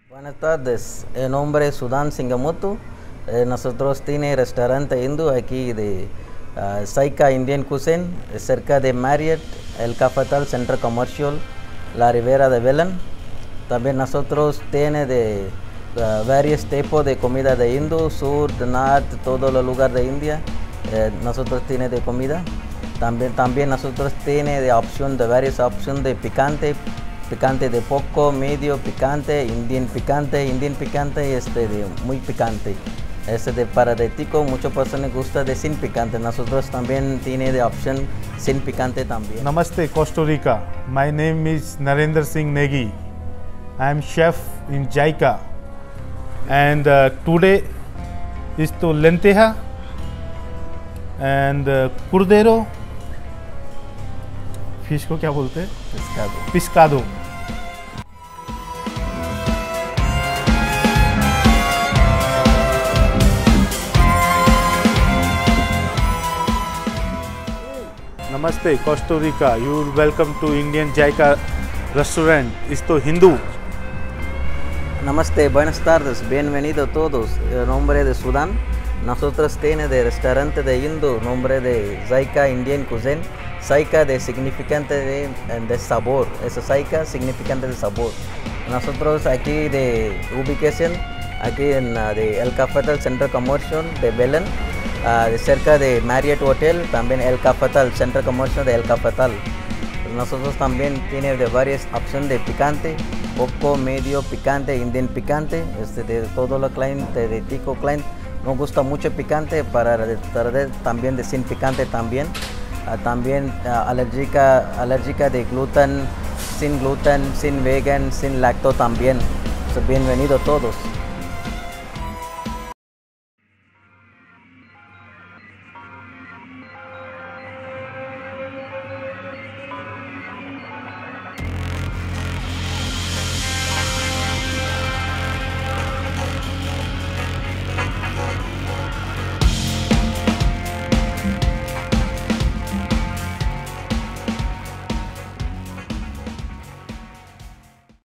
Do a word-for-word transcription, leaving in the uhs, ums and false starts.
Buenas tardes, en nombre es Sudán Singamutu. Eh, nosotros tiene restaurante hindú aquí de uh, Saika Indian Cuisine, cerca de Marriott, El Cafetal Centro Comercial, la Ribera de Belén. También nosotros tiene de uh, varios tipos de comida de hindú, sur, norte, todo el lugar de India. Eh, nosotros tiene de comida. También, también nosotros tiene de opción de varias opciones de picante. Picante de poco, medio picante, indian picante, indian picante y este de muy picante. Este de para de tico, muchas personas gusta de sin picante. Nosotros también tiene de opción sin picante también. Namaste, Costa Rica. My name is Narendra Singh Negi. I am chef in Jaika. And uh, today is to lenteja and uh, cordero. Fish को क्या बोलते हैं? Pescado. पिस्कादो. Namaste, Costa Rica. You are welcome to Indian Jaika restaurant. Esto Hindu. Namaste, buenas tardes, bienvenidos todos. En nombre de Sudán, nosotros tiene de restaurante de hindú, nombre de Zaika Indian Cuisine. Saika de significante de, de sabor, eso Saika significante de sabor. Nosotros aquí de ubicación, aquí en uh, de El Cafetal Centro Comercial de Belén, uh, de cerca de Marriott Hotel, también El Cafetal Centro Comercial de El Cafetal. Nosotros también tiene de varias opciones de picante, poco, medio, picante, indian picante, este de todo lo cliente, de tico cliente. Nos gusta mucho picante, para, para también de sin picante también. Uh, también uh, alérgica, alérgica de gluten, sin gluten, sin vegan, sin lacto también. So, bienvenidos todos.